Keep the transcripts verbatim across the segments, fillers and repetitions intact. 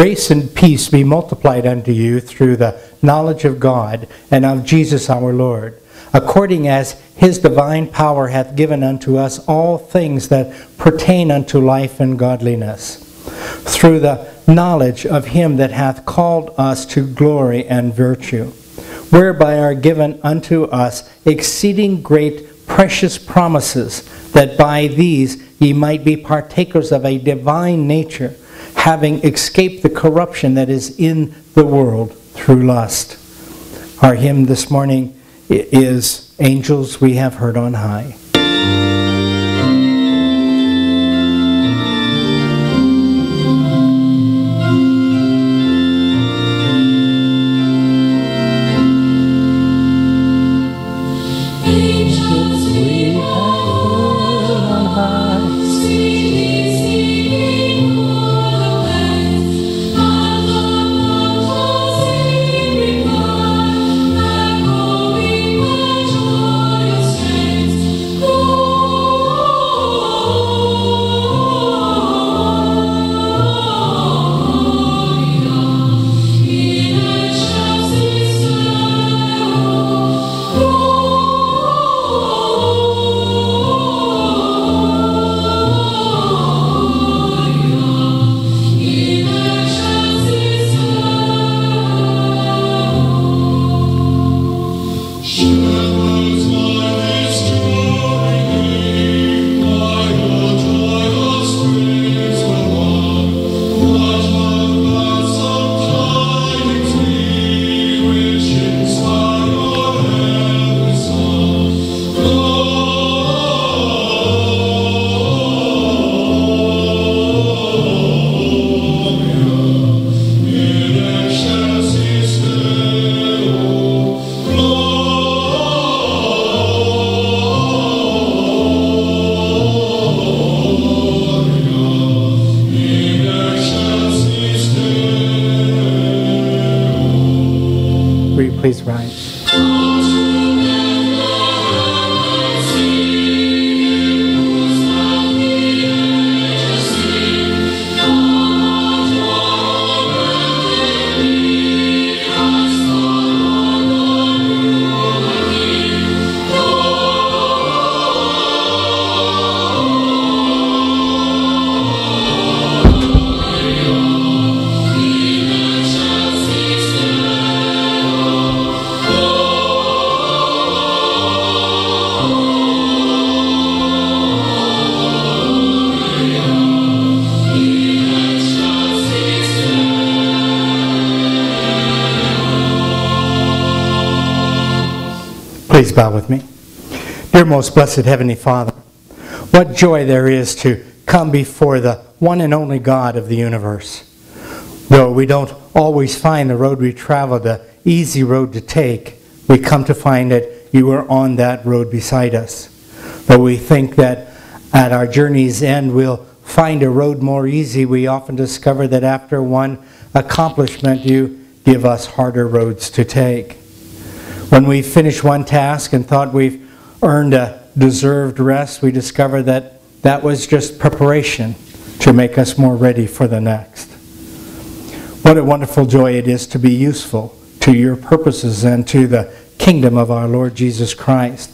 Grace and peace be multiplied unto you through the knowledge of God and of Jesus our Lord, according as his divine power hath given unto us all things that pertain unto life and godliness, through the knowledge of him that hath called us to glory and virtue, whereby are given unto us exceeding great precious promises, that by these ye might be partakers of a divine nature, having escaped the corruption that is in the world through lust. Our hymn this morning is Angels We Have Heard on High. Please rise. Please bow with me. Dear most blessed Heavenly Father, what joy there is to come before the one and only God of the universe. Though we don't always find the road we travel the easy road to take, we come to find that you are on that road beside us. Though we think that at our journey's end we'll find a road more easy, we often discover that after one accomplishment you give us harder roads to take. When we finish one task and thought we've earned a deserved rest, we discover that that was just preparation to make us more ready for the next. What a wonderful joy it is to be useful to your purposes and to the kingdom of our Lord Jesus Christ.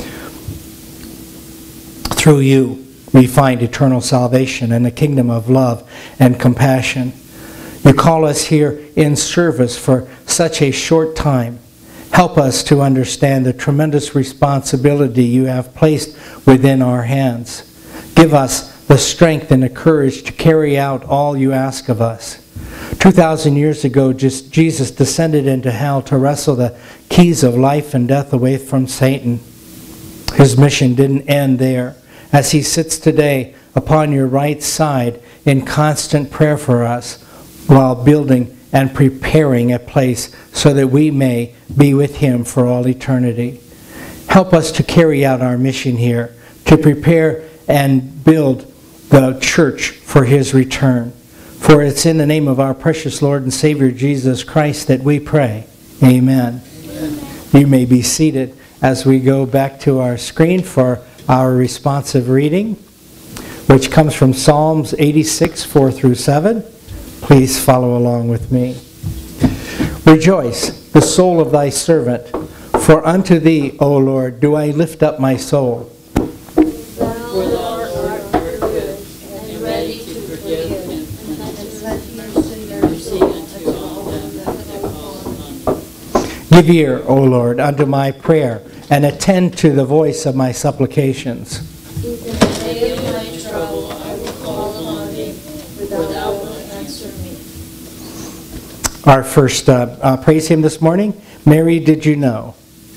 Through you, we find eternal salvation and a kingdom of love and compassion. You call us here in service for such a short time. Help us to understand the tremendous responsibility you have placed within our hands. Give us the strength and the courage to carry out all you ask of us. Two thousand years ago, just Jesus descended into hell to wrestle the keys of life and death away from Satan. His mission didn't end there. As he sits today upon your right side in constant prayer for us, while building and preparing a place so that we may be with him for all eternity. Help us to carry out our mission here, to prepare and build the church for his return. For it's in the name of our precious Lord and Savior Jesus Christ that we pray. Amen. Amen. You may be seated as we go back to our screen for our responsive reading, which comes from Psalms eighty-six, four through seven. Please follow along with me. Rejoice, the soul of thy servant, for unto thee, O Lord, do I lift up my soul. Thou, Lord, art good and ready to forgive, and let mercy unto all them that call upon thee. Give ear, O Lord, unto my prayer, and attend to the voice of my supplications. In the day of my trouble I will call upon thee, for thou wilt answer me. Our first uh, uh, praise hymn this morning, Mary, Did You Know?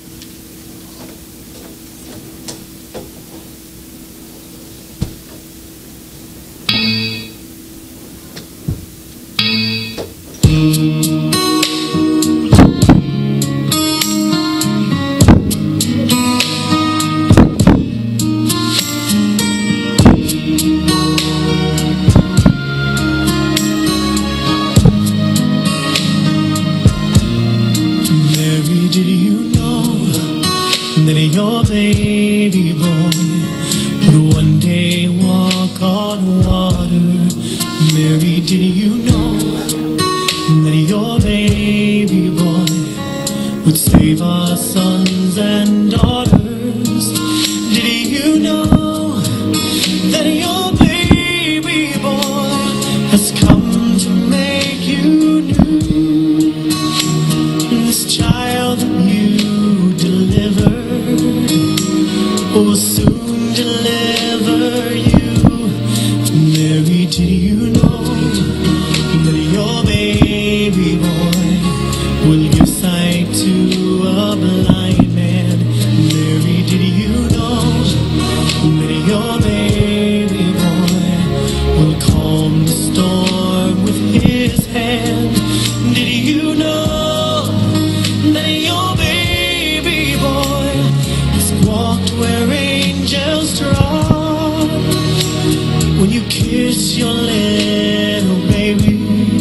Your baby boy would one day walk on water. Mary, did you know that your baby boy would save our sons and daughters? Did you know that your baby boy has come to make you new? This child that you deliver will soon deliver you. Mary, do you know that your baby boy will give sight to a blind man? Mary, did you know that your baby boy will calm the storm with his hand? Did you know that your baby boy has walked where angels trod? When you kiss your little baby,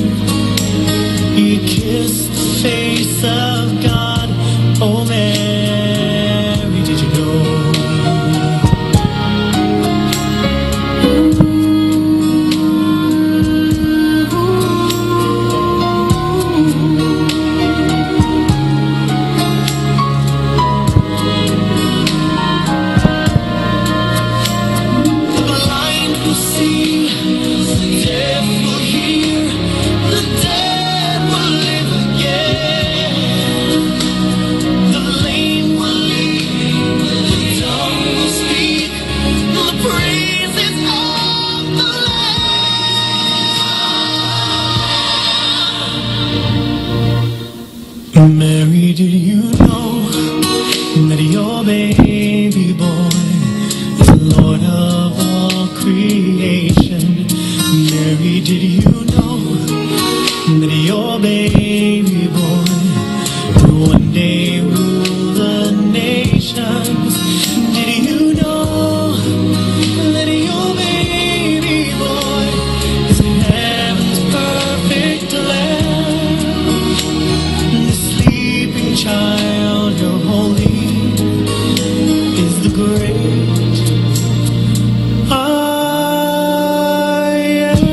you kiss the face of God. Oh, Mary, did you know? Mary, did you know that your baby boy is the Lord of all creation? Mary, did you know that your baby boy will one day rule the nations? Did you know that your baby boy is heaven's perfect lamb? Child, you're holy, is the great I am.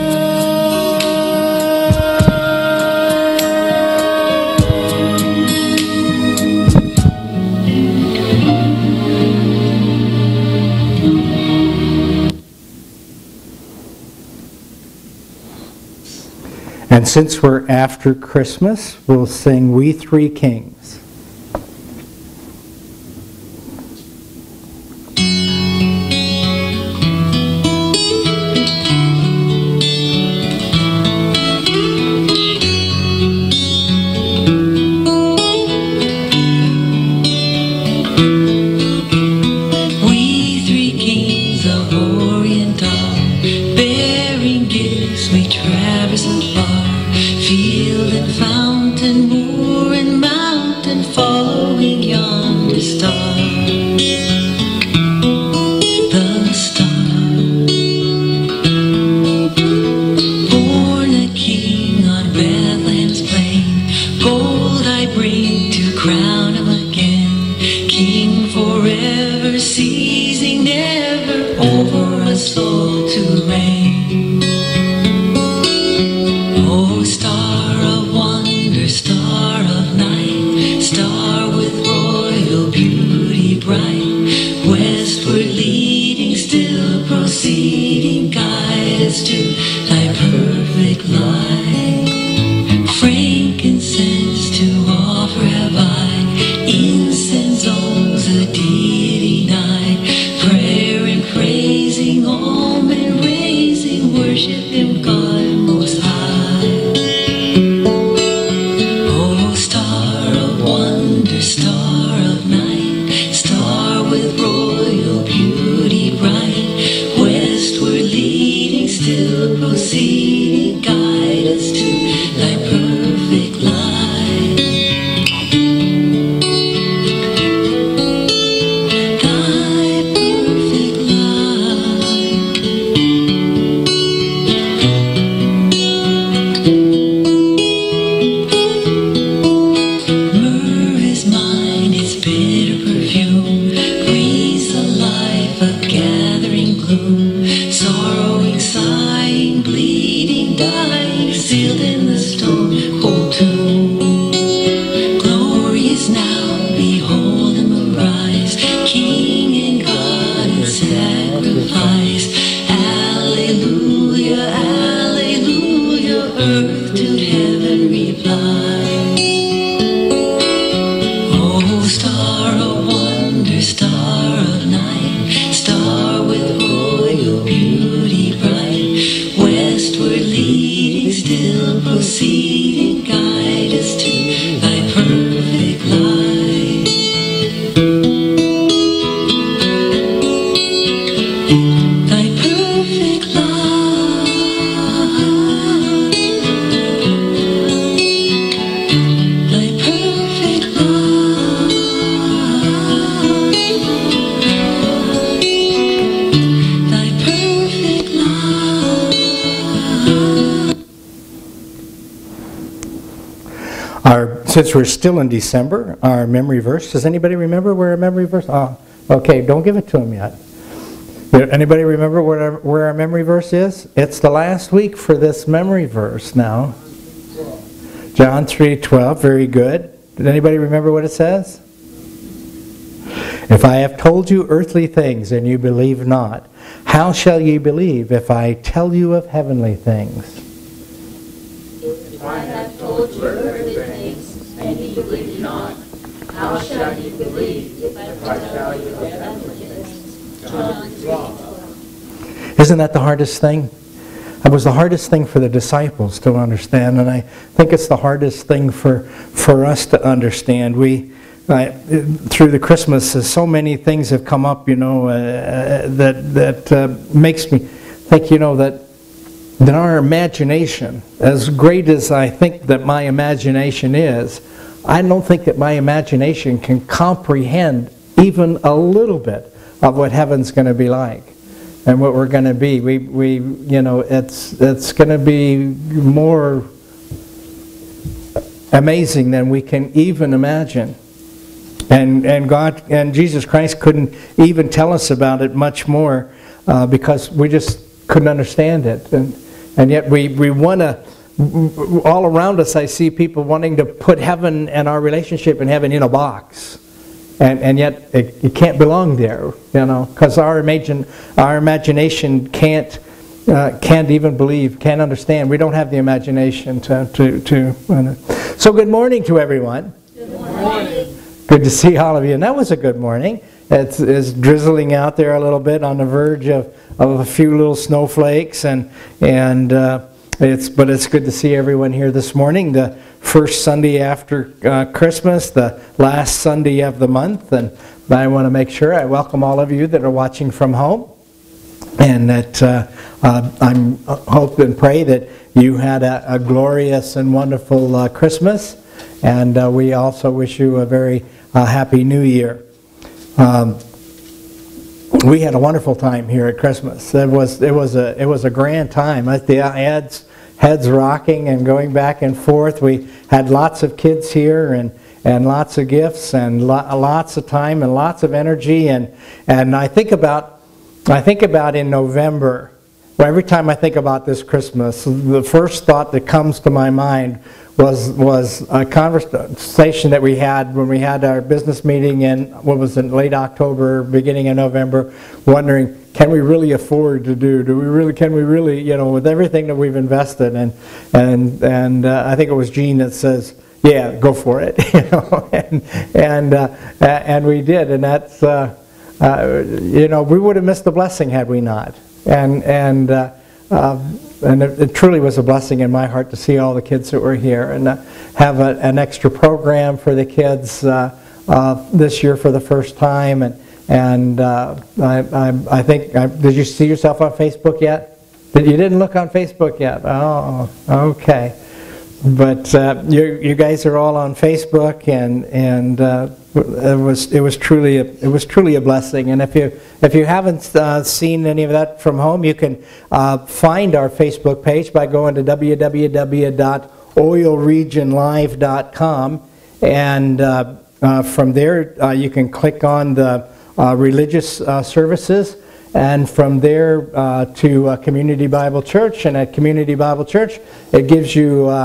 And since we're after Christmas, we'll sing We Three Kings. over a soul to reign. Oh, multitude heaven replied. Oh, star of wonder, star of night, star with royal beauty bright, westward leading, still proceeding, guide us to thy perfect light. Thy perfect light. Thy perfect light. Thy perfect light. Our, since we're still in December, our memory verse, does anybody remember where our memory verse? Oh, okay, don't give it to him yet. Anybody remember where our, where our memory verse is? It's the last week for this memory verse now. John three twelve, very good. Did anybody remember what it says? If I have told you earthly things and you believe not, how shall ye believe if I tell you of heavenly things? If I have told you earthly things, and ye believe not, how shall ye believe if I tell you of heavenly things? John three twelve. Isn't that the hardest thing? It was the hardest thing for the disciples to understand, and I think it's the hardest thing for, for us to understand. We, uh, through the Christmases, so many things have come up, you know, uh, that that uh, makes me think, you know, that that our imagination, as great as I think that my imagination is, I don't think that my imagination can comprehend even a little bit of what heaven's going to be like and what we're going to be. We, we, you know, it's it's going to be more amazing than we can even imagine. And and God and Jesus Christ couldn't even tell us about it much more uh, because we just couldn't understand it. And and yet we we want to. All around us, I see people wanting to put heaven and our relationship in heaven in a box. And, and yet it, it can't belong there, you know, because our imagine our imagination can't uh, can't even believe, can't understand. We don't have the imagination to to. to uh, so good morning to everyone. Good morning. Good to see all of you. And that was a good morning. It's, it's drizzling out there a little bit, on the verge of, of a few little snowflakes, and and uh, it's but it's good to see everyone here this morning. The first Sunday after uh, Christmas, the last Sunday of the month, and I want to make sure I welcome all of you that are watching from home, and that uh, uh, I'm uh, hope and pray that you had a, a glorious and wonderful uh, Christmas, and uh, we also wish you a very uh, happy New Year. Um, we had a wonderful time here at Christmas. It was it was a it was a grand time. The heads heads rocking and going back and forth. We had lots of kids here, and and lots of gifts, and lo lots of time and lots of energy. And and I think about I think about in November. Well, every time I think about this Christmas, the first thought that comes to my mind was was a conversation that we had when we had our business meeting in, what was it, late October, beginning of November, wondering, can we really afford to do? Do we really? Can we really? You know, with everything that we've invested, and and and uh, I think it was Gene that says, "Yeah, go for it," you know, and and uh, and we did, and that's uh, uh, you know, we would have missed the blessing had we not, and and. Uh, Uh, and it, it truly was a blessing in my heart to see all the kids that were here, and uh, have a, an extra program for the kids uh, uh, this year for the first time. And and uh, I, I, I think, I, did you see yourself on Facebook yet? Did, you didn't look on Facebook yet? Oh, okay. But uh, you you guys are all on Facebook, and and uh, it was it was truly a, it was truly a blessing. And if you if you haven't uh, seen any of that from home, you can uh, find our Facebook page by going to w w w dot oil region live dot com, and uh, uh, from there uh, you can click on the uh, religious uh, services. And from there uh, to uh, Community Bible Church, and at Community Bible Church, it gives you uh,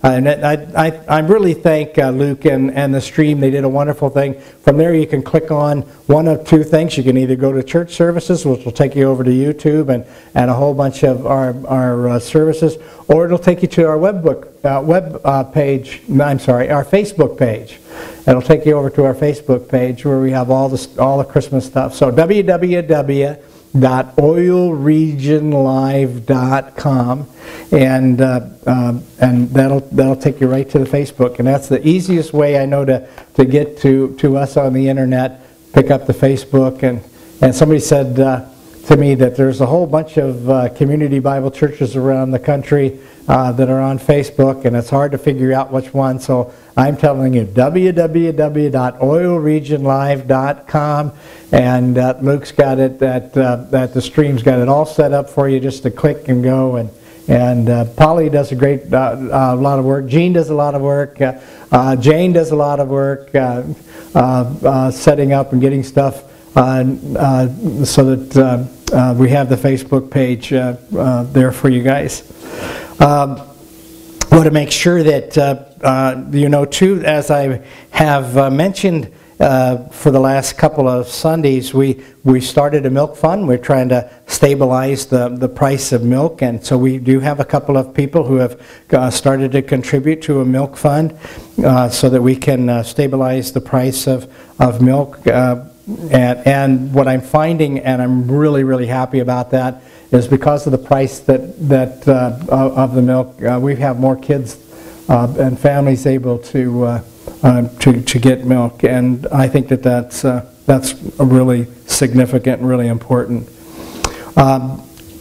and I, I, I really thank uh, Luke and, and the stream. They did a wonderful thing. From there, you can click on one of two things. You can either go to church services, which will take you over to YouTube and, and a whole bunch of our, our uh, services, or it'll take you to our web, book, uh, web uh, page, I'm sorry, our Facebook page. It'll take you over to our Facebook page where we have all the, all the Christmas stuff. So w w w dot oil region live dot com, and uh, uh, and that'll that'll take you right to the Facebook, and that's the easiest way I know to to get to to us on the internet. Pick up the Facebook, and and somebody said uh, to me that there's a whole bunch of uh, community Bible churches around the country uh, that are on Facebook, and it's hard to figure out which one. So I'm telling you, w w w dot oil region live dot com, and uh, Luke's got it, that uh, that the stream's got it all set up for you just to click and go, and and uh, Polly does a great uh, uh, lot of work. Jean does a lot of work. Uh, uh, Jane does a lot of work uh, uh, uh, setting up and getting stuff uh, uh, so that uh, uh, we have the Facebook page uh, uh, there for you guys. Um, I want to make sure that uh, uh, you know too, as I have uh, mentioned uh, for the last couple of Sundays, we we started a milk fund. We're trying to stabilize the the price of milk, and so we do have a couple of people who have uh, started to contribute to a milk fund uh, so that we can uh, stabilize the price of of milk. Uh, and and what I'm finding, and I'm really really happy about that, is because of the price that that uh, of the milk, uh, we have more kids uh, and families able to uh, uh, to to get milk, and I think that that's uh, that's really significant and really important. Um,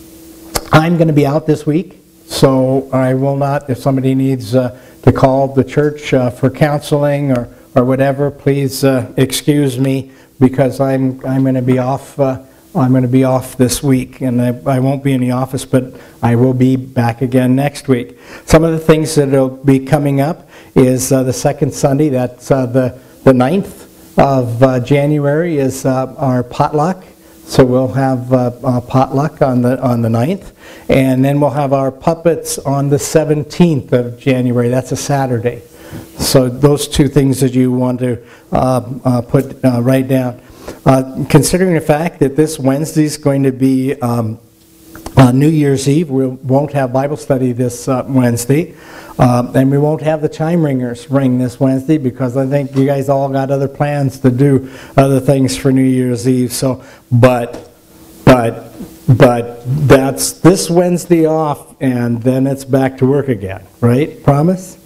I'm going to be out this week, so I will not. If somebody needs uh, to call the church uh, for counseling or or whatever, please uh, excuse me, because I'm I'm going to be off. Uh, I'm going to be off this week, and I, I won't be in the office, but I will be back again next week. Some of the things that will be coming up is uh, the second Sunday, that's uh, the, the ninth of uh, January, is uh, our potluck. So we'll have uh, uh, potluck on the, on the ninth, and then we'll have our puppets on the seventeenth of January. That's a Saturday. So those two things that you want to uh, uh, put uh, right down. Uh, considering the fact that this Wednesday is going to be um, uh, New Year's Eve, we won't have Bible study this uh, Wednesday, uh, and we won't have the chime ringers ring this Wednesday because I think you guys all got other plans to do other things for New Year's Eve. So, but, but, but that's this Wednesday off, and then it's back to work again, right? Promise?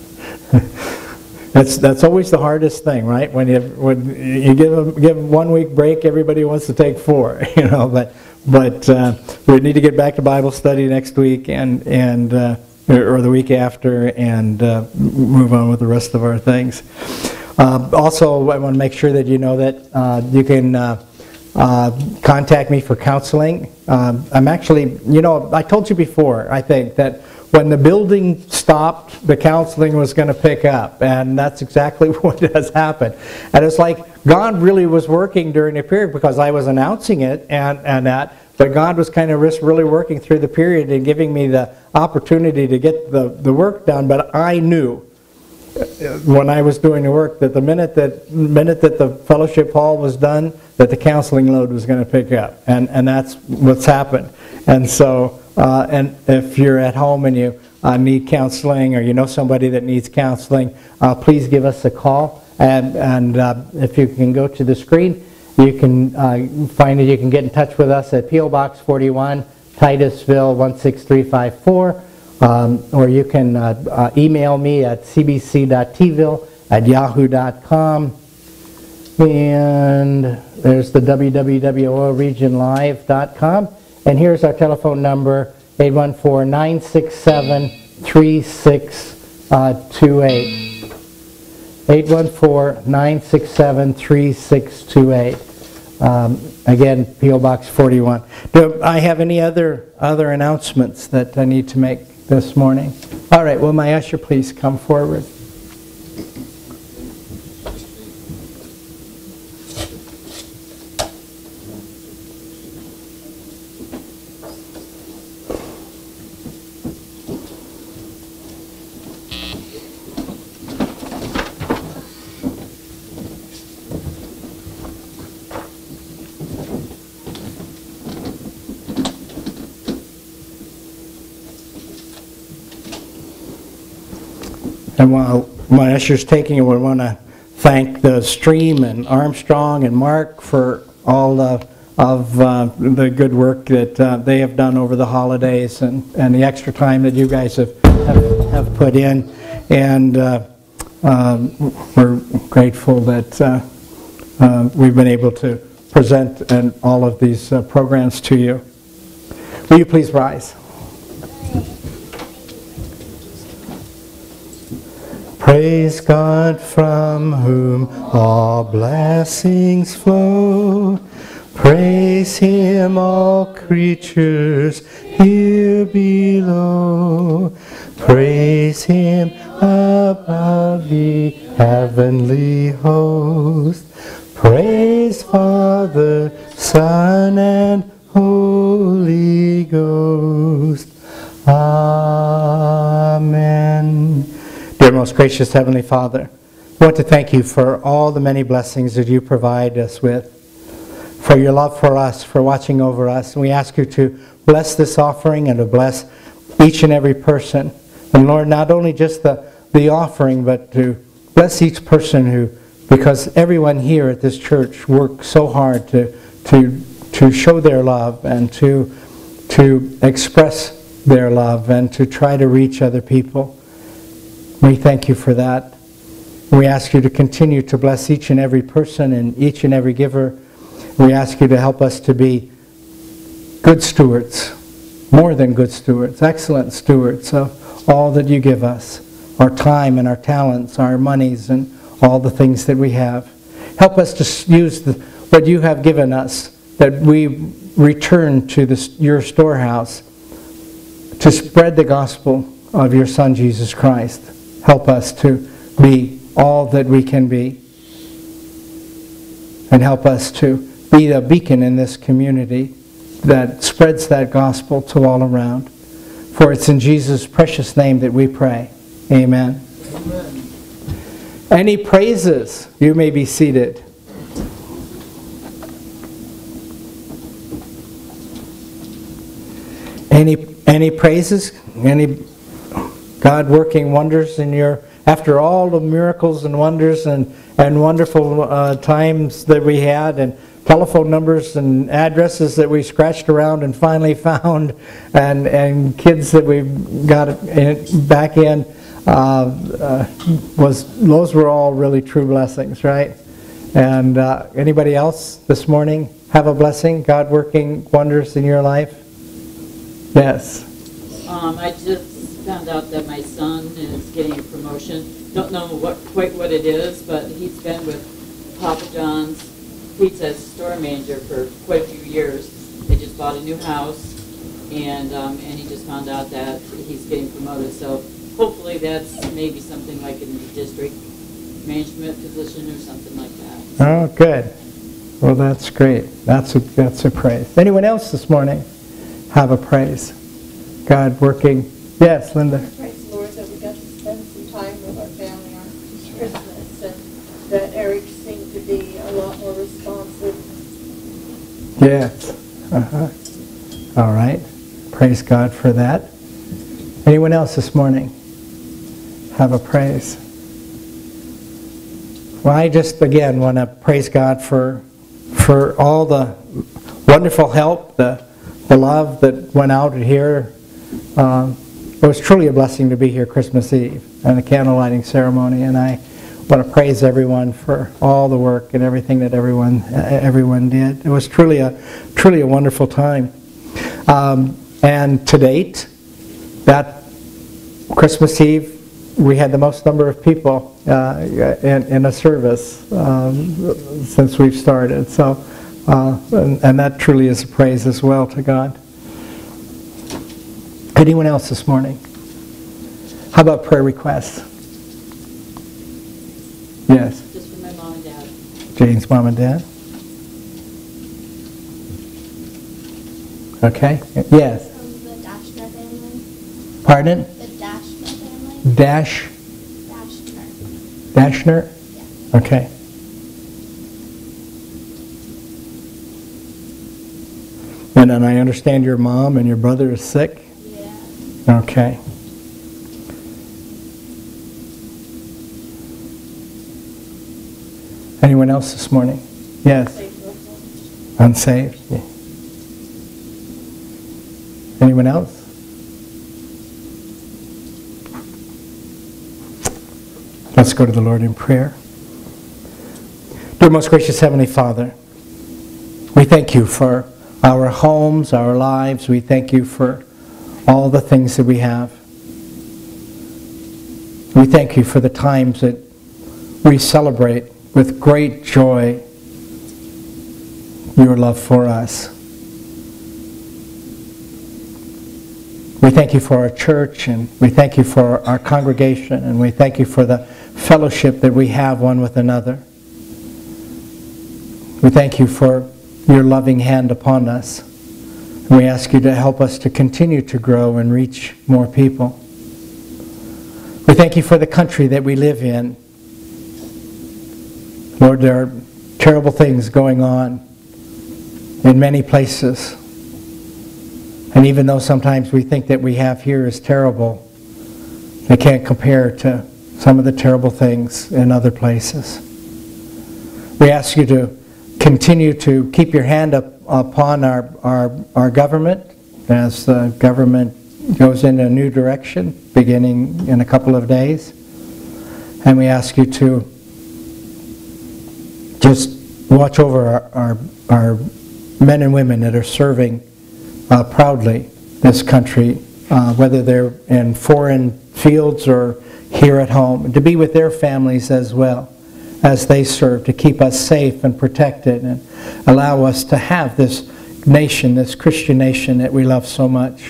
That's that's always the hardest thing, right? When you when you give a, give one week break, everybody wants to take four, you know. But but uh, we need to get back to Bible study next week and and uh, or the week after, and uh, move on with the rest of our things. Uh, also, I want to make sure that you know that uh, you can uh, uh, contact me for counseling. Um, I'm actually, you know, I told you before, I think that when the building stopped, the counseling was going to pick up, and that's exactly what has happened. And it's like God really was working during the period because I was announcing it and, and that, but God was kind of really working through the period and giving me the opportunity to get the, the work done. But I knew when I was doing the work that the minute that minute that the fellowship hall was done, that the counseling load was going to pick up, and and that's what's happened. And so, uh, and if you're at home and you uh, need counseling, or you know somebody that needs counseling, uh, please give us a call. And and uh, if you can go to the screen, you can uh, find it. You can get in touch with us at P O Box forty-one, Titusville one six three five four. Um, or you can uh, uh, email me at c b c dot t ville at yahoo dot com. And there's the w w w dot oil region live dot com. And here's our telephone number, eight one four, nine six seven, three six two eight. eight one four, nine six seven, three six two eight. Um, again, P O Box forty-one. Do I have any other, other announcements that I need to make this morning? All right, will my usher please come forward? And while my usher's taking it, we want to thank the Stream and Armstrong and Mark for all the, of uh, the good work that uh, they have done over the holidays and, and the extra time that you guys have, have, have put in. And uh, um, we're grateful that uh, uh, we've been able to present and all of these uh, programs to you. Will you please rise? Praise God from whom all blessings flow. Praise Him, all creatures here below. Praise Him above the heavenly host. Praise Father, Son, and Holy Ghost. Amen. Dear most gracious Heavenly Father, I want to thank you for all the many blessings that you provide us with, for your love for us, for watching over us. And we ask you to bless this offering and to bless each and every person. And Lord, not only just the, the offering, but to bless each person who, because everyone here at this church works so hard to, to, to show their love and to, to express their love and to try to reach other people. We thank you for that. We ask you to continue to bless each and every person and each and every giver. We ask you to help us to be good stewards, more than good stewards, excellent stewards of all that you give us, our time and our talents, our monies and all the things that we have. Help us to use the, what you have given us, that we return to this, your storehouse to spread the gospel of your Son, Jesus Christ. Help us to be all that we can be. And help us to be a beacon in this community that spreads that gospel to all around. For it's in Jesus' precious name that we pray. Amen. Amen. Any praises? You may be seated. Any, any praises? Any God working wonders in your, after all the miracles and wonders and, and wonderful uh, times that we had and telephone numbers and addresses that we scratched around and finally found and, and kids that we got in, back in, uh, uh, was those were all really true blessings, right? And uh, anybody else this morning have a blessing, God working wonders in your life? Yes. Um, I just found out that my son is getting a promotion. Don't know what quite what it is, but he's been with Papa John's Pizza store manager for quite a few years. They just bought a new house, and um, and he just found out that he's getting promoted. So hopefully that's maybe something like in the district management position or something like that. Oh, good. Well, that's great. That's a, that's a praise. Anyone else this morning have a praise? God working. Yes, Linda. Praise the Lord that we got to spend some time with our family on Christmas, and that Eric seemed to be a lot more responsive. Yes. Uh-huh. All right. Praise God for that. Anyone else this morning have a praise? Well, I just again want to praise God for for all the wonderful help, the the love that went out here. Um, It was truly a blessing to be here Christmas Eve and the candle lighting ceremony, and I want to praise everyone for all the work and everything that everyone everyone did. It was truly a truly a wonderful time. Um, and to date, that Christmas Eve, we had the most number of people uh, in, in a service um, since we've started. So, uh, and, and that truly is a praise as well to God. Anyone else this morning? How about prayer requests? Yes. Just for my mom and dad. Jane's mom and dad? Okay. Yes. From the Dashner family. Pardon? The Dashner family. Dash? Dashner. Dashner? Yeah. Okay. And then I understand your mom and your brother is sick? Yeah. Okay. Anyone else this morning? Yes. Save loved ones. Unsaved? Yeah. Anyone else? Let's go to the Lord in prayer. Dear most gracious Heavenly Father, we thank you for our homes, our lives. We thank you for all the things that we have. We thank you for the times that we celebrate with great joy your love for us. We thank you for our church, and we thank you for our congregation, and we thank you for the fellowship that we have one with another. We thank you for your loving hand upon us. And we ask you to help us to continue to grow and reach more people. We thank you for the country that we live in. Lord, there are terrible things going on in many places. And even though sometimes we think that we have here is terrible, they can't compare to some of the terrible things in other places. We ask you to continue to keep your hand up upon our, our, our government as the government goes in a new direction beginning in a couple of days. And we ask you to just watch over our, our, our men and women that are serving uh, proudly this country, uh, whether they're in foreign fields or here at home, to be with their families as well as they serve, to keep us safe and protected and allow us to have this nation, this Christian nation that we love so much.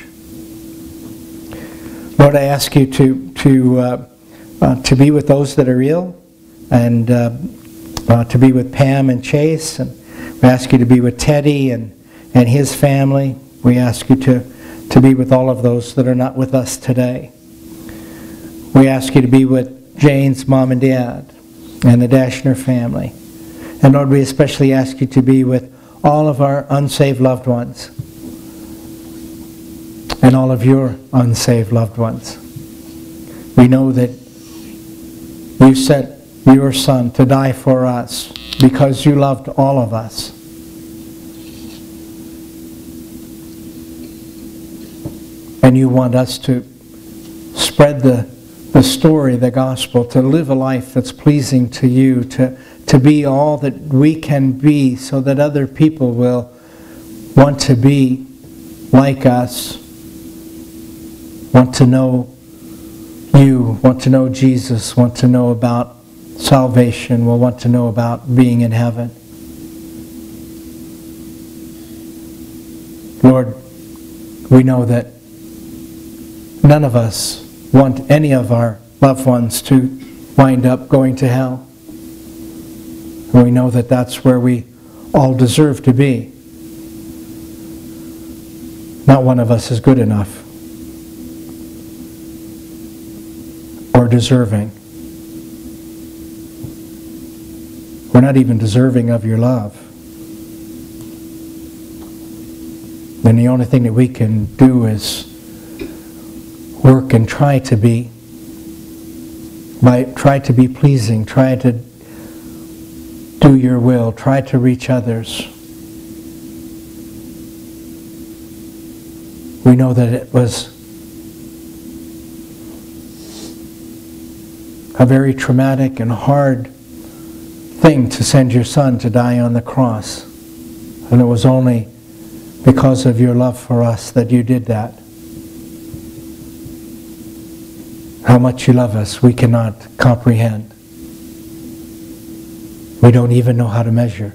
Lord, I ask you to to uh, uh, to be with those that are ill, and uh, uh, to be with Pam and Chase, and we ask you to be with Teddy and, and his family. We ask you to, to be with all of those that are not with us today. We ask you to be with Jane's mom and dad and the Dashner family. And Lord, we especially ask you to be with all of our unsaved loved ones and all of your unsaved loved ones. We know that you sent your Son to die for us because you loved all of us. And you want us to spread the, the story, the gospel, to live a life that's pleasing to you, to, to be all that we can be so that other people will want to be like us, want to know you, want to know Jesus, want to know about salvation, will want to know about being in heaven. Lord, we know that none of us want any of our loved ones to wind up going to hell. And we know that that's where we all deserve to be. Not one of us is good enough or deserving. We're not even deserving of your love. And the only thing that we can do is work and try to be, by, try to be pleasing, try to do your will, try to reach others. We know that it was a very traumatic and hard thing to send your Son to die on the cross. And it was only because of your love for us that you did that. How much you love us, we cannot comprehend. We don't even know how to measure.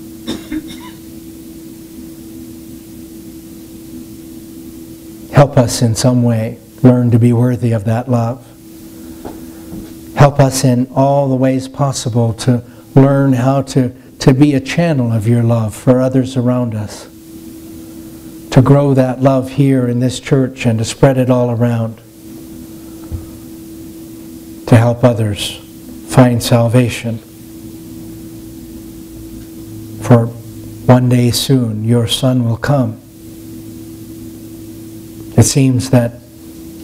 Help us in some way learn to be worthy of that love. Help us in all the ways possible to learn how to, to be a channel of your love for others around us. To grow that love here in this church and to spread it all around. To help others find salvation. For one day soon your Son will come. It seems that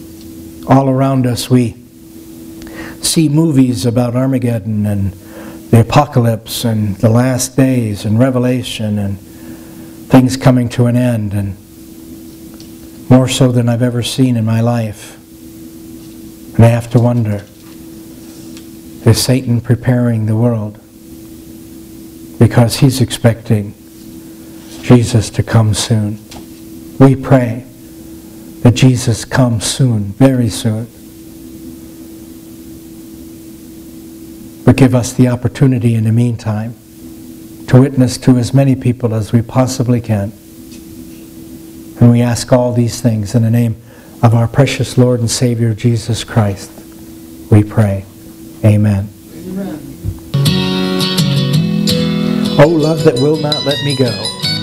all around us we see movies about Armageddon and the apocalypse and the last days and Revelation and things coming to an end, and more so than I've ever seen in my life. And I have to wonder, is Satan preparing the world? Because he's expecting Jesus to come soon. We pray that Jesus comes soon, very soon. But give us the opportunity in the meantime to witness to as many people as we possibly can. And we ask all these things in the name of our precious Lord and Savior Jesus Christ. We pray. Amen. Amen. Oh, love that will not let me go.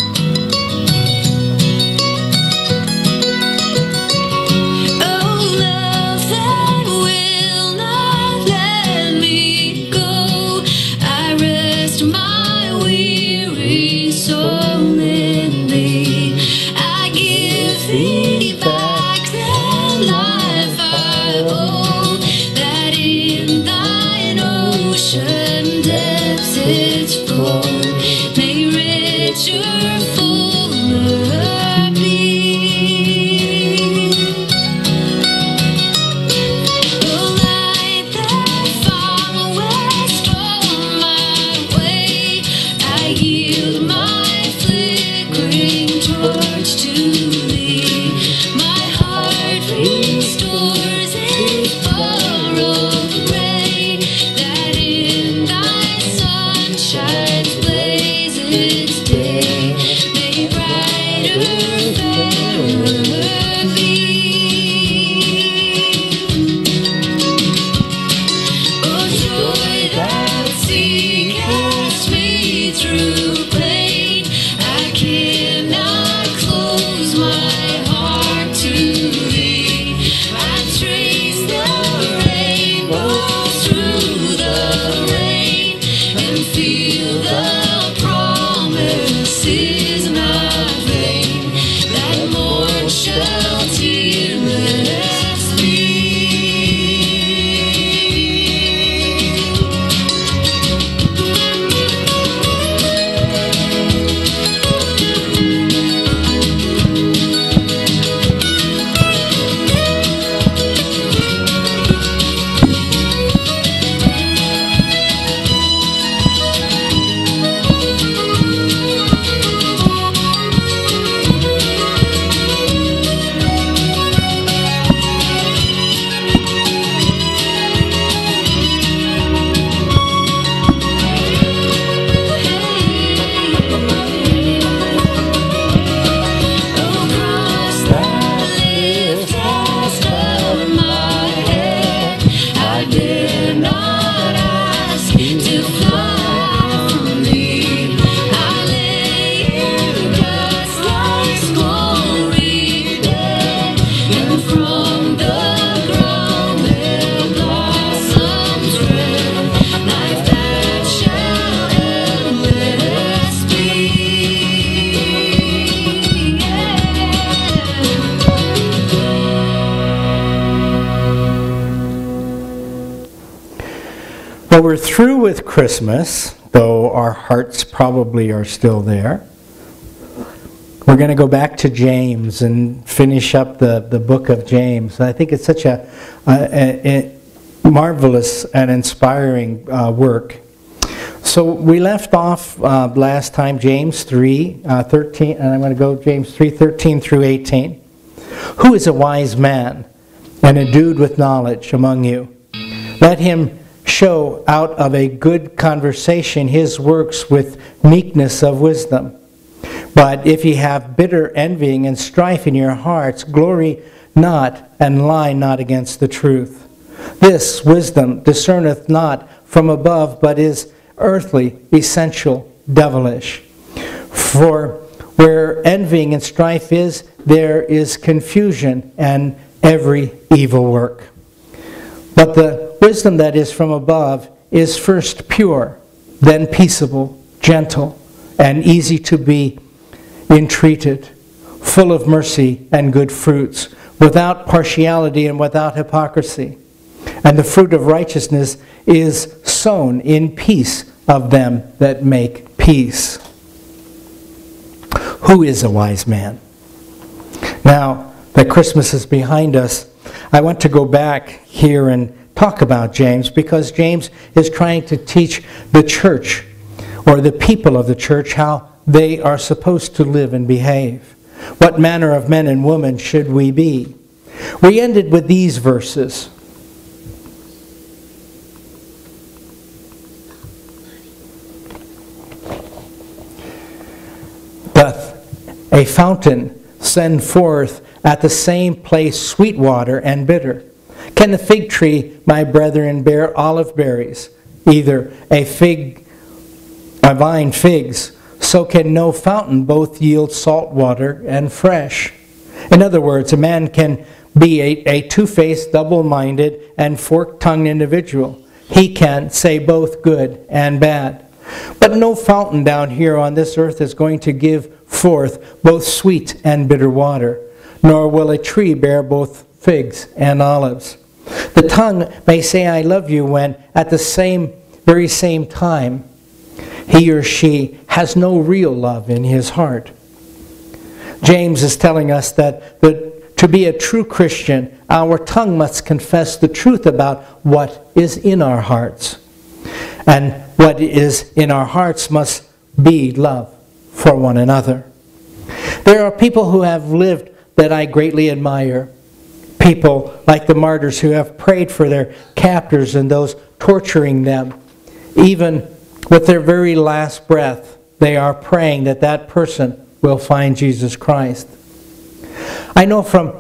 Oh, love that will not let me go. I rest my weary soul in thee. I give thee back the life I owe, that in thine ocean depths its flow may richer, fuller be. The light that followest on my way, I yield my flickering torch to thee. My heart restores its borrowed ray, that in thy sunshine's blaze its day may brighter, fairer be. Oh, joy that seeketh me through pain, I cannot close my heart to thee. I trace the rainbows through the rain, and feel the promise is not vain, that morn shall tearless be. Across the liftest of my head, I dare not ask to fly from thee. I lay in dust like glory dead, and from the ground there blossoms red, life that shall endless be. Well, we're through with Christmas, though our hearts probably are still there. We're going to go back to James and finish up the, the book of James. I think it's such a, a, a marvelous and inspiring uh, work. So we left off uh, last time, James three, uh, thirteen, and I'm going to go James three, thirteen through eighteen. Who is a wise man and endued with knowledge among you? Let him show out of a good conversation his works with meekness of wisdom. But if ye have bitter envying and strife in your hearts, glory not and lie not against the truth. This wisdom discerneth not from above, but is earthly, essential, devilish. For where envying and strife is, there is confusion and every evil work. But the wisdom that is from above is first pure, then peaceable, gentle, and easy to be entreated, full of mercy and good fruits, without partiality and without hypocrisy. And the fruit of righteousness is sown in peace of them that make peace. Who is a wise man? Now that Christmas is behind us, I want to go back here and talk about James, because James is trying to teach the church, or the people of the church, how they are supposed to live and behave. What manner of men and women should we be? We ended with these verses. Doth a fountain send forth at the same place sweet water and bitter? Can the fig tree, my brethren, bear olive berries? Either a fig, a vine figs, so can no fountain both yield salt water and fresh. In other words, a man can be a, a two-faced, double-minded, and fork-tongued individual. He can say both good and bad. But no fountain down here on this earth is going to give forth both sweet and bitter water, nor will a tree bear both figs and olives. The tongue may say, I love you, when at the same, very same time, he or she has no real love in his heart. James is telling us that the, to be a true Christian, our tongue must confess the truth about what is in our hearts. And what is in our hearts must be love for one another. There are people who have lived that I greatly admire. People like the martyrs who have prayed for their captors and those torturing them. Even with their very last breath, they are praying that that person will find Jesus Christ. I know from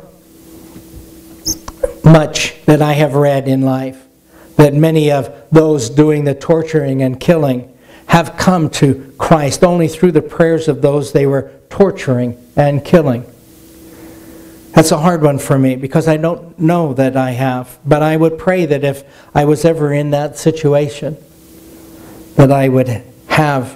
much that I have read in life that many of those doing the torturing and killing have come to Christ only through the prayers of those they were torturing and killing. That's a hard one for me, because I don't know that I have. But I would pray that if I was ever in that situation, that I would have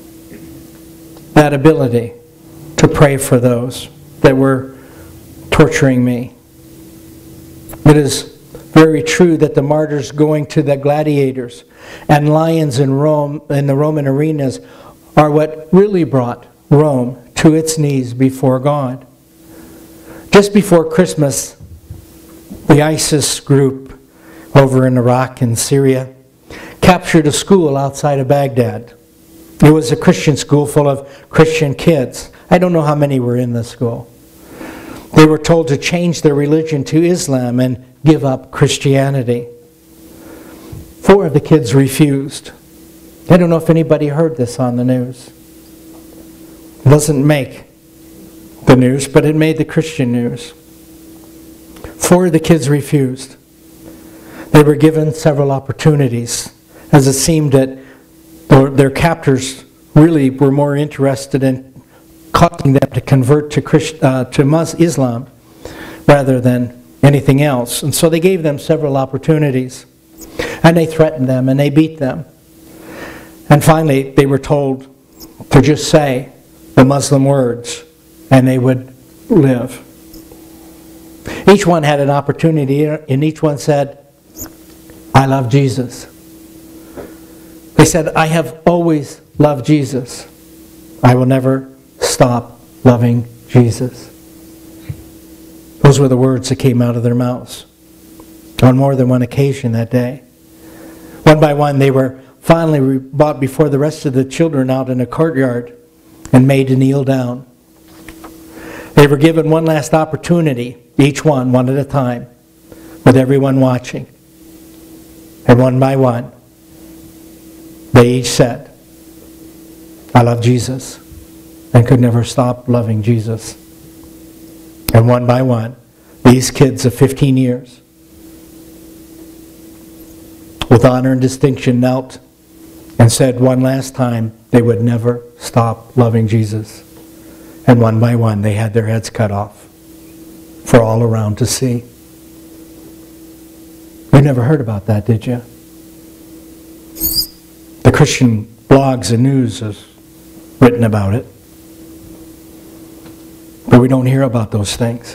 that ability to pray for those that were torturing me. It is very true that the martyrs going to the gladiators and lions in Rome, in the Roman arenas, are what really brought Rome to its knees before God. Just before Christmas, the ISIS group over in Iraq and Syria captured a school outside of Baghdad. It was a Christian school full of Christian kids. I don't know how many were in the school. They were told to change their religion to Islam and give up Christianity. Four of the kids refused. I don't know if anybody heard this on the news. It doesn't make the news, but it made the Christian news. Four of the kids refused. They were given several opportunities, as it seemed that their captors really were more interested in causing them to convert to Christ, uh, to Muslim Islam rather than anything else. And so they gave them several opportunities. And they threatened them and they beat them. And finally they were told to just say the Muslim words and they would live. Each one had an opportunity, and each one said, I love Jesus. They said, I have always loved Jesus. I will never stop loving Jesus. Those were the words that came out of their mouths on more than one occasion that day. One by one, they were finally brought before the rest of the children out in a courtyard and made to kneel down. They were given one last opportunity, each one, one at a time, with everyone watching. And one by one, they each said, I love Jesus, and could never stop loving Jesus. And one by one, these kids of fifteen years, with honor and distinction, knelt and said one last time they would never stop loving Jesus. And one by one, they had their heads cut off for all around to see. You never heard about that, did you? The Christian blogs and news has written about it. But we don't hear about those things.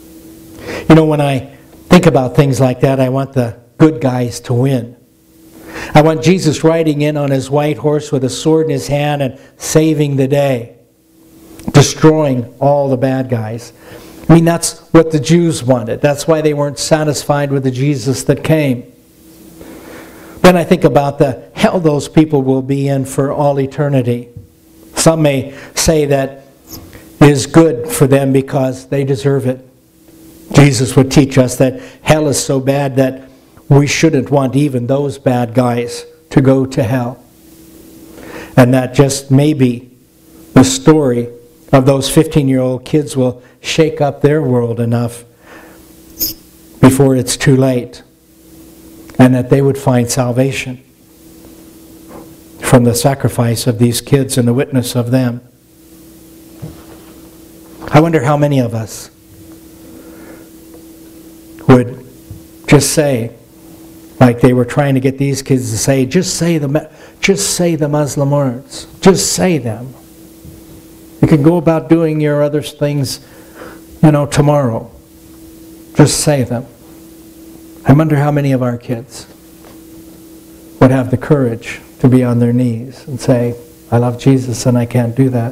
You know, when I think about things like that, I want the good guys to win. I want Jesus riding in on his white horse with a sword in his hand and saving the day, destroying all the bad guys. I mean, that's what the Jews wanted. That's why they weren't satisfied with the Jesus that came. Then I think about the hell those people will be in for all eternity. Some may say that is good for them because they deserve it. Jesus would teach us that hell is so bad that we shouldn't want even those bad guys to go to hell. And that just maybe the story of those fifteen-year-old kids will shake up their world enough before it's too late, and that they would find salvation from the sacrifice of these kids and the witness of them. I wonder how many of us would just say, like they were trying to get these kids to say, just say the, just say the Muslim words. Just say them. You can go about doing your other things, you know, tomorrow. Just say them. I wonder how many of our kids would have the courage to be on their knees and say, I love Jesus and I can't do that.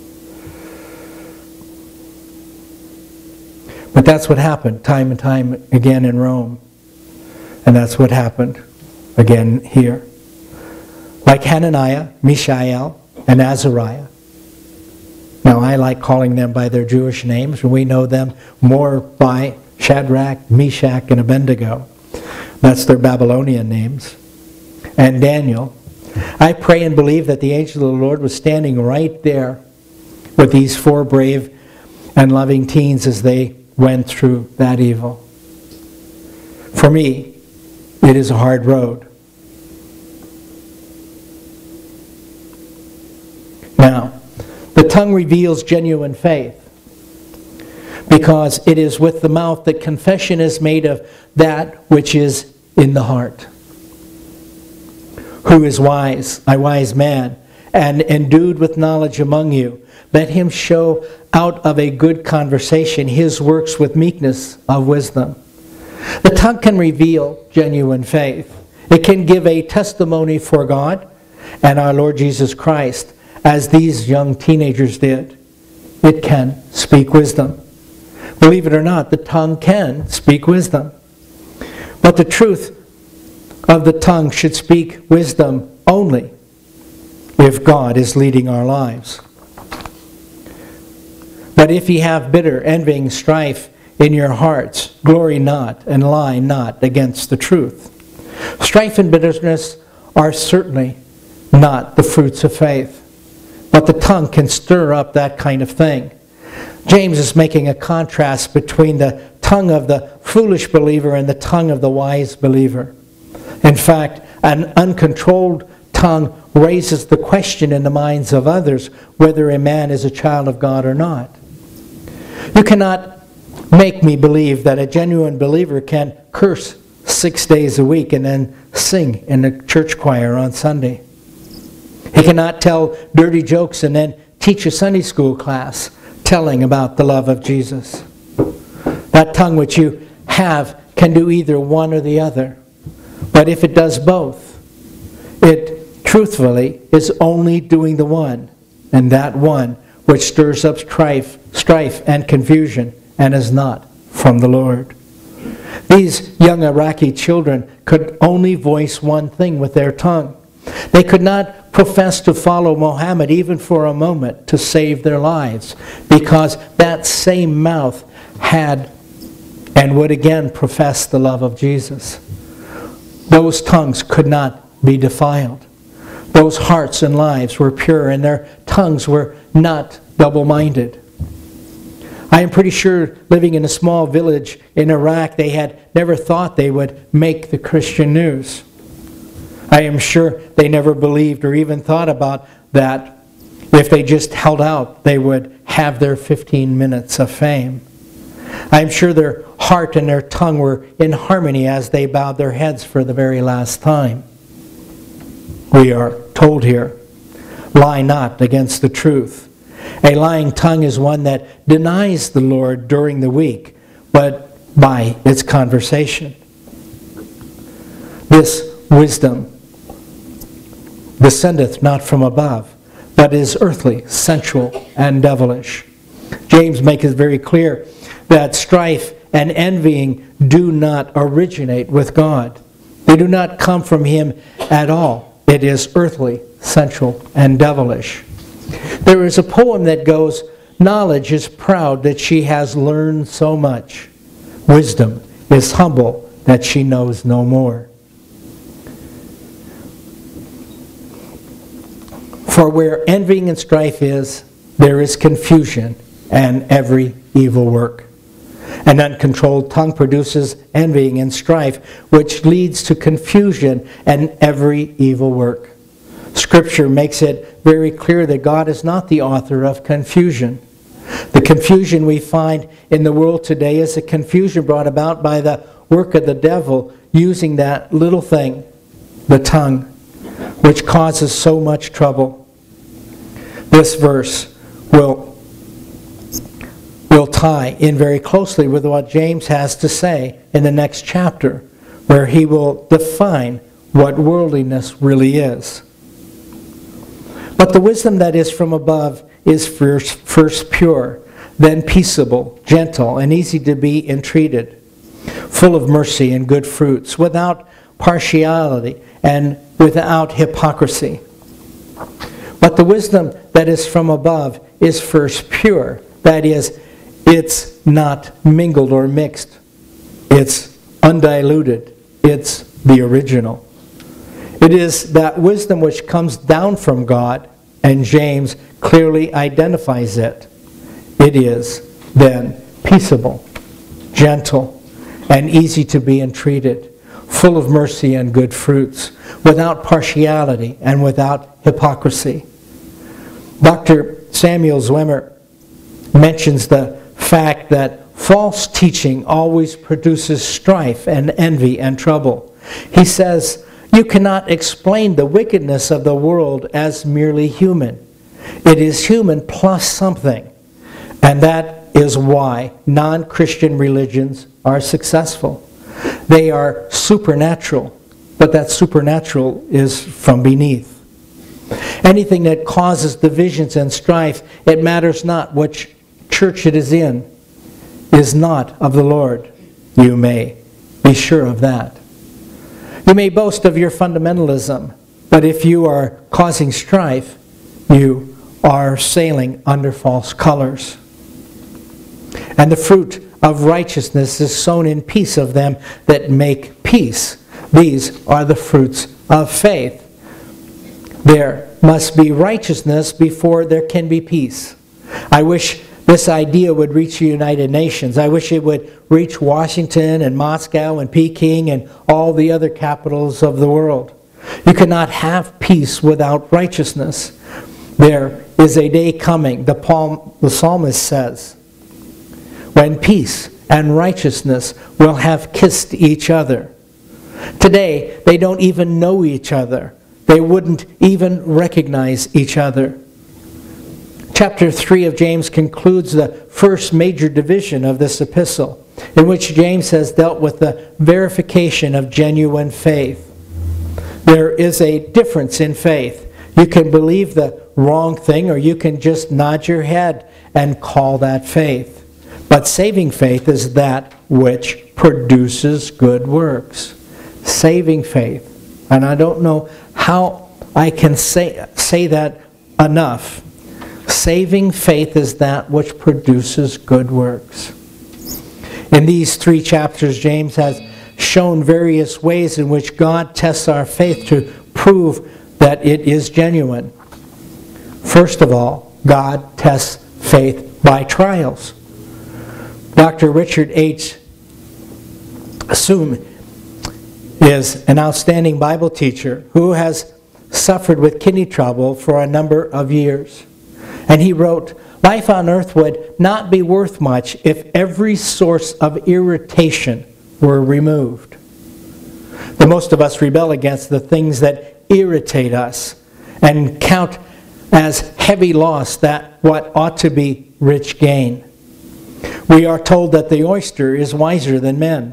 But that's what happened time and time again in Rome. And that's what happened again here. Like Hananiah, Mishael, and Azariah. Now I like calling them by their Jewish names. We know them more by Shadrach, Meshach, and Abednego. That's their Babylonian names. And Daniel. I pray and believe that the angel of the Lord was standing right there with these four brave and loving teens as they went through that evil. For me, it is a hard road. Now, the tongue reveals genuine faith because it is with the mouth that confession is made of that which is in the heart. Who is wise, a wise man, and endued with knowledge among you? Let him show out of a good conversation his works with meekness of wisdom. The tongue can reveal genuine faith. It can give a testimony for God and our Lord Jesus Christ, as these young teenagers did. It can speak wisdom. Believe it or not, the tongue can speak wisdom. But the truth of the tongue should speak wisdom only if God is leading our lives. But if ye have bitter, envying, strife in your hearts, glory not and lie not against the truth. Strife and bitterness are certainly not the fruits of faith. But the tongue can stir up that kind of thing. James is making a contrast between the tongue of the foolish believer and the tongue of the wise believer. In fact, an uncontrolled tongue raises the question in the minds of others whether a man is a child of God or not. You cannot make me believe that a genuine believer can curse six days a week and then sing in the church choir on Sunday. He cannot tell dirty jokes and then teach a Sunday school class telling about the love of Jesus. That tongue which you have can do either one or the other. But if it does both, it truthfully is only doing the one, and that one which stirs up strife, strife and confusion and is not from the Lord. These young Iraqi children could only voice one thing with their tongue. They could not profess to follow Muhammad even for a moment to save their lives, because that same mouth had and would again profess the love of Jesus. Those tongues could not be defiled. Those hearts and lives were pure, and their tongues were not double-minded. I am pretty sure living in a small village in Iraq, they had never thought they would make the Christian news. I am sure they never believed or even thought about that if they just held out, they would have their fifteen minutes of fame. I am sure their heart and their tongue were in harmony as they bowed their heads for the very last time. We are told here, lie not against the truth. A lying tongue is one that denies the Lord during the week, but by its conversation. This wisdom descendeth not from above, but is earthly, sensual, and devilish. James makes it very clear that strife and envying do not originate with God. They do not come from Him at all. It is earthly, sensual, and devilish. There is a poem that goes, knowledge is proud that she has learned so much. Wisdom is humble that she knows no more. For where envying and strife is, there is confusion and every evil work. An uncontrolled tongue produces envying and strife, which leads to confusion and every evil work. Scripture makes it very clear that God is not the author of confusion. The confusion we find in the world today is a confusion brought about by the work of the devil using that little thing, the tongue, which causes so much trouble. This verse will, will tie in very closely with what James has to say in the next chapter, where he will define what worldliness really is. But the wisdom that is from above is first, first pure, then peaceable, gentle, and easy to be entreated, full of mercy and good fruits, without partiality and without hypocrisy. But the wisdom that is from above is first pure. That is, it's not mingled or mixed. It's undiluted. It's the original. It is that wisdom which comes down from God, and James clearly identifies it. It is, then, peaceable, gentle, and easy to be entreated, full of mercy and good fruits, without partiality and without hypocrisy. Doctor Samuel Zwemer mentions the fact that false teaching always produces strife and envy and trouble. He says, you cannot explain the wickedness of the world as merely human. It is human plus something. And that is why non-Christian religions are successful. They are supernatural, but that supernatural is from beneath. Anything that causes divisions and strife, it matters not which church it is in, is not of the Lord. You may be sure of that. You may boast of your fundamentalism, but if you are causing strife, you are sailing under false colors. And the fruit of righteousness is sown in peace of them that make peace. These are the fruits of faith. There must be righteousness before there can be peace. I wish this idea would reach the United Nations. I wish it would reach Washington and Moscow and Peking and all the other capitals of the world. You cannot have peace without righteousness. There is a day coming, the, Paul, the psalmist says, when peace and righteousness will have kissed each other. Today, they don't even know each other. They wouldn't even recognize each other. Chapter three of James concludes the first major division of this epistle, in which James has dealt with the verification of genuine faith. There is a difference in faith. You can believe the wrong thing, or you can just nod your head and call that faith. But saving faith is that which produces good works. Saving faith. And I don't know how I can say, say that enough. Saving faith is that which produces good works. In these three chapters, James has shown various ways in which God tests our faith to prove that it is genuine. First of all, God tests faith by trials. Doctor Richard H. Assume is an outstanding Bible teacher who has suffered with kidney trouble for a number of years. And he wrote, life on earth would not be worth much if every source of irritation were removed. The most of us rebel against the things that irritate us and count as heavy loss that what ought to be rich gain. We are told that the oyster is wiser than men.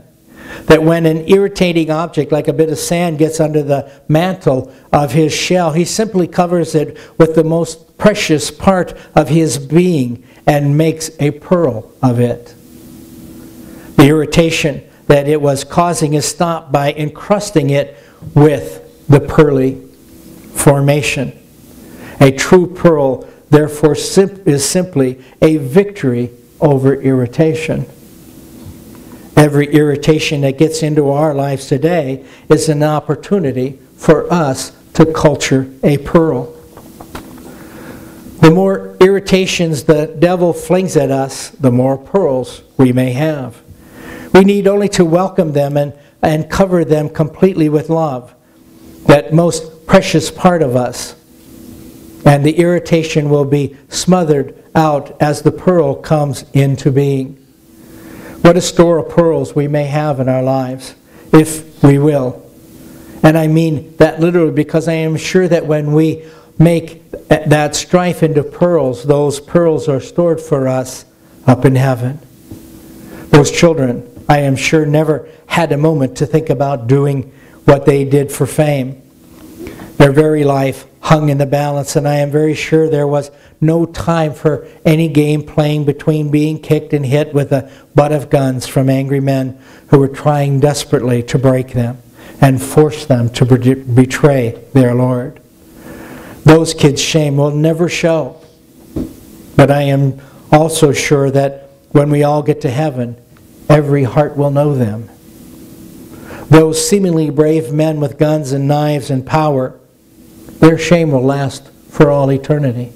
That when an irritating object like a bit of sand gets under the mantle of his shell, he simply covers it with the most precious part of his being and makes a pearl of it. The irritation that it was causing is stopped by encrusting it with the pearly formation. A true pearl, therefore, is simply a victory over irritation. Every irritation that gets into our lives today is an opportunity for us to culture a pearl. The more irritations the devil flings at us, the more pearls we may have. We need only to welcome them and, and cover them completely with love, that most precious part of us. And the irritation will be smothered out as the pearl comes into being. What a store of pearls we may have in our lives, if we will. And I mean that literally, because I am sure that when we make that strife into pearls, those pearls are stored for us up in heaven. Those children, I am sure, never had a moment to think about doing what they did for fame. Their very life hung in the balance, and I am very sure there was no time for any game playing between being kicked and hit with a butt of guns from angry men who were trying desperately to break them and force them to betray their Lord. Those kids' shame will never show. But I am also sure that when we all get to heaven, every heart will know them. Those seemingly brave men with guns and knives and power, their shame will last for all eternity.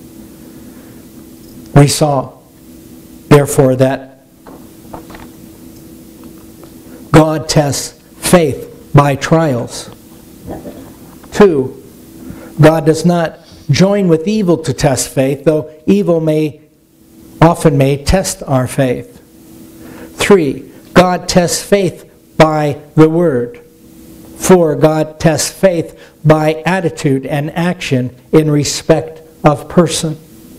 We saw, therefore, that God tests faith by trials. Two, God does not join with evil to test faith, though evil may often may test our faith. Three, God tests faith by the Word. Four, God tests faith by attitude and action in respect of person.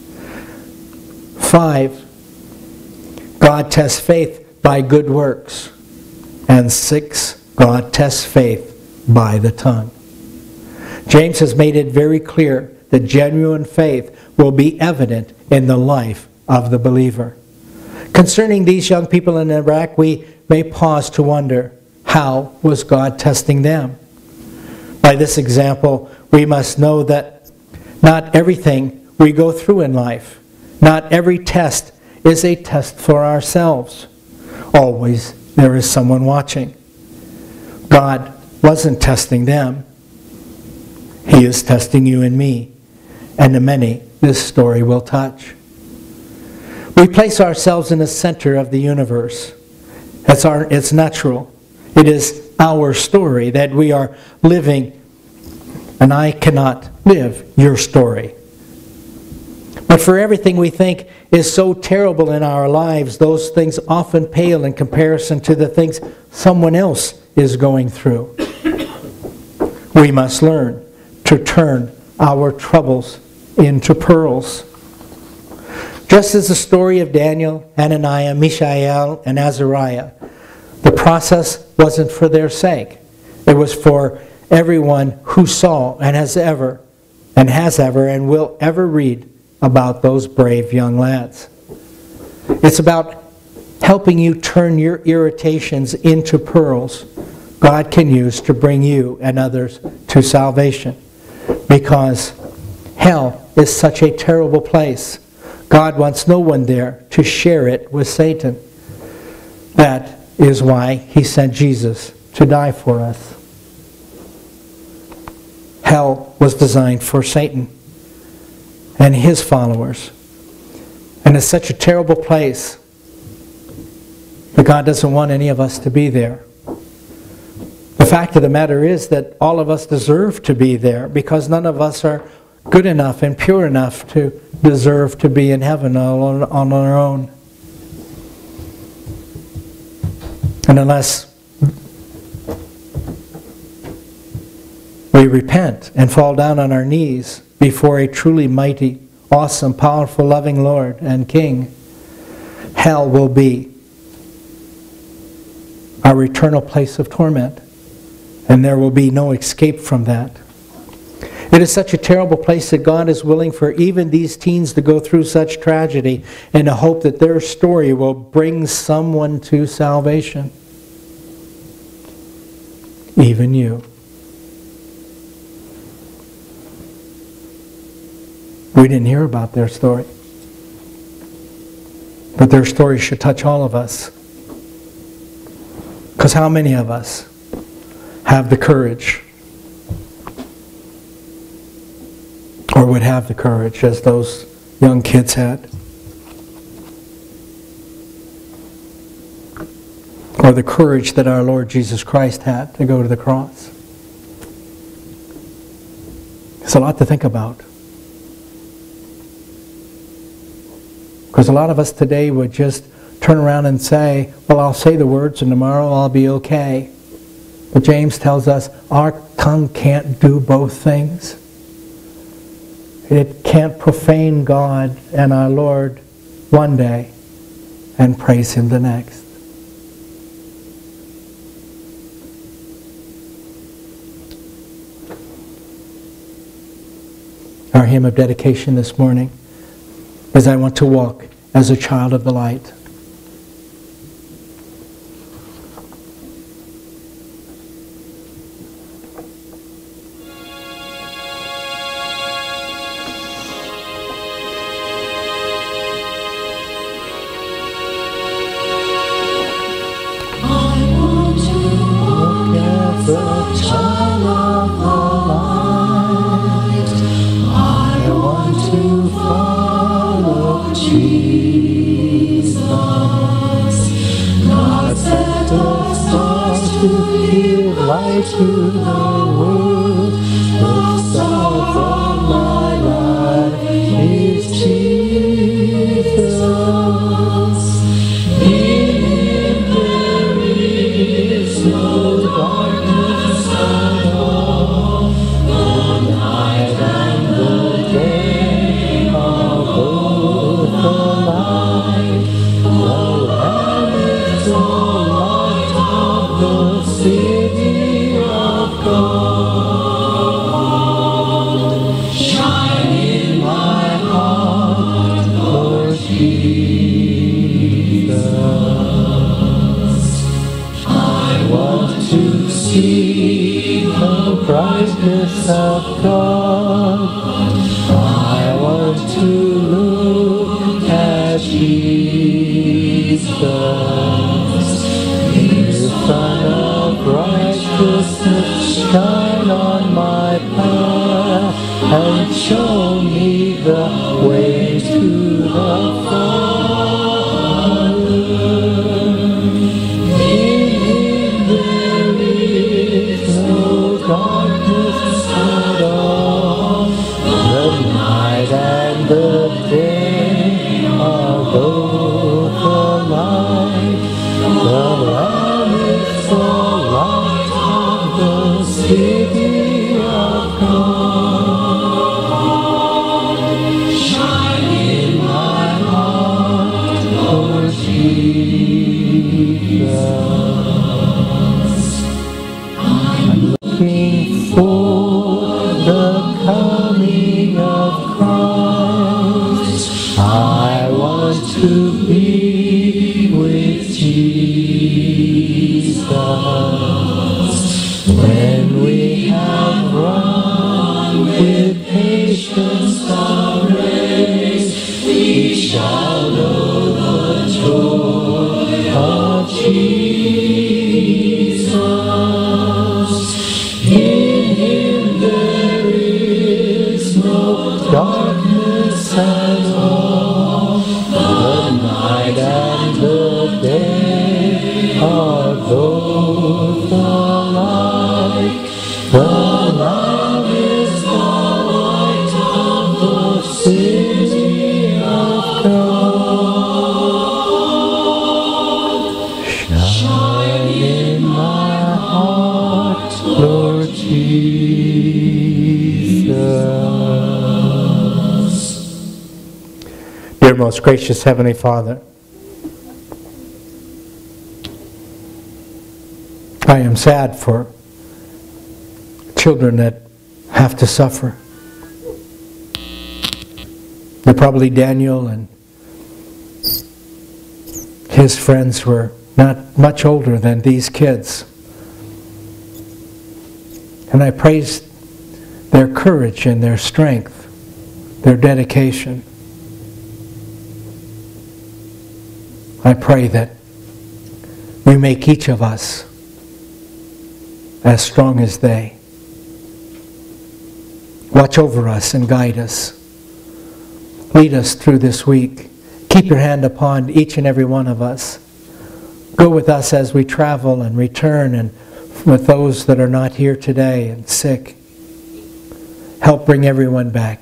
Five, God tests faith by good works. And six, God tests faith by the tongue. James has made it very clear that genuine faith will be evident in the life of the believer. Concerning these young people in Iraq, we may pause to wonder, how was God testing them? By this example, we must know that not everything we go through in life, not every test is a test for ourselves. Always there is someone watching. God wasn't testing them. He is testing you and me, and the many this story will touch. We place ourselves in the center of the universe. It's, our, it's natural. It is our story that we are living, and I cannot live your story. But for everything we think is so terrible in our lives, those things often pale in comparison to the things someone else is going through. We must learn to turn our troubles into pearls. Just as the story of Daniel, Hananiah, Mishael, and Azariah, the process wasn't for their sake. It was for everyone who saw and has ever, and has ever, and will ever read about those brave young lads. It's about helping you turn your irritations into pearls God can use to bring you and others to salvation. Because hell is such a terrible place. God wants no one there to share it with Satan. That is why He sent Jesus to die for us. Hell was designed for Satan and his followers. And it's such a terrible place that God doesn't want any of us to be there. The fact of the matter is that all of us deserve to be there, because none of us are good enough and pure enough to deserve to be in heaven all on, on our own. And unless we repent and fall down on our knees before a truly mighty, awesome, powerful, loving Lord and King, hell will be our eternal place of torment. And there will be no escape from that. It is such a terrible place that God is willing for even these teens to go through such tragedy in the hope that their story will bring someone to salvation. Even you. We didn't hear about their story. But their story should touch all of us. Because how many of us have the courage, or would have the courage as those young kids had? Or the courage that our Lord Jesus Christ had to go to the cross? It's a lot to think about. Because a lot of us today would just turn around and say, well, I'll say the words and tomorrow I'll be okay. But James tells us our tongue can't do both things. It can't profane God and our Lord one day and praise Him the next. Our hymn of dedication this morning is I Want to Walk as a Child of the Light. Most gracious Heavenly Father, I am sad for children that have to suffer. They're probably Daniel and his friends were not much older than these kids. And I praise their courage and their strength, their dedication. I pray that you make each of us as strong as they. Watch over us and guide us. Lead us through this week. Keep your hand upon each and every one of us. Go with us as we travel and return, and with those that are not here today and sick. Help bring everyone back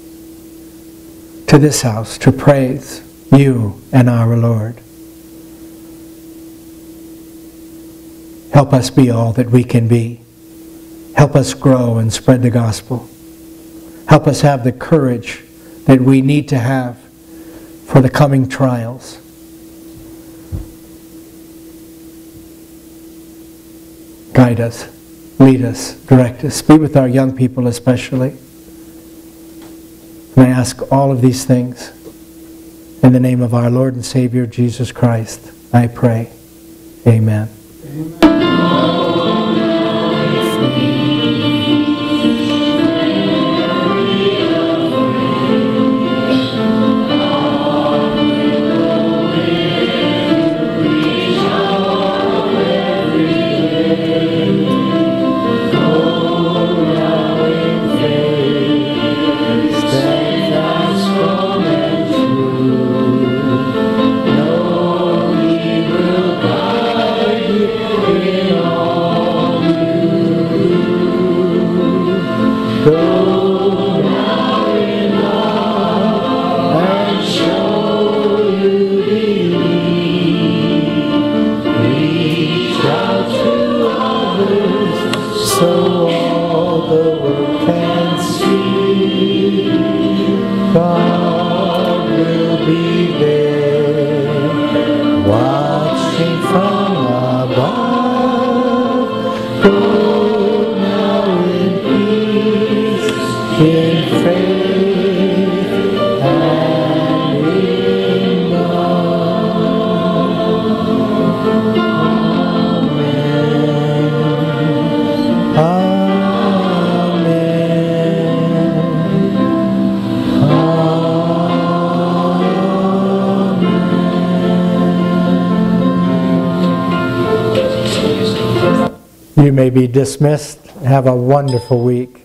to this house to praise you and our Lord. Help us be all that we can be. Help us grow and spread the gospel. Help us have the courage that we need to have for the coming trials. Guide us, lead us, direct us. Be with our young people especially. And I ask all of these things in the name of our Lord and Savior Jesus Christ. I pray. Amen. You may be dismissed. Have a wonderful week.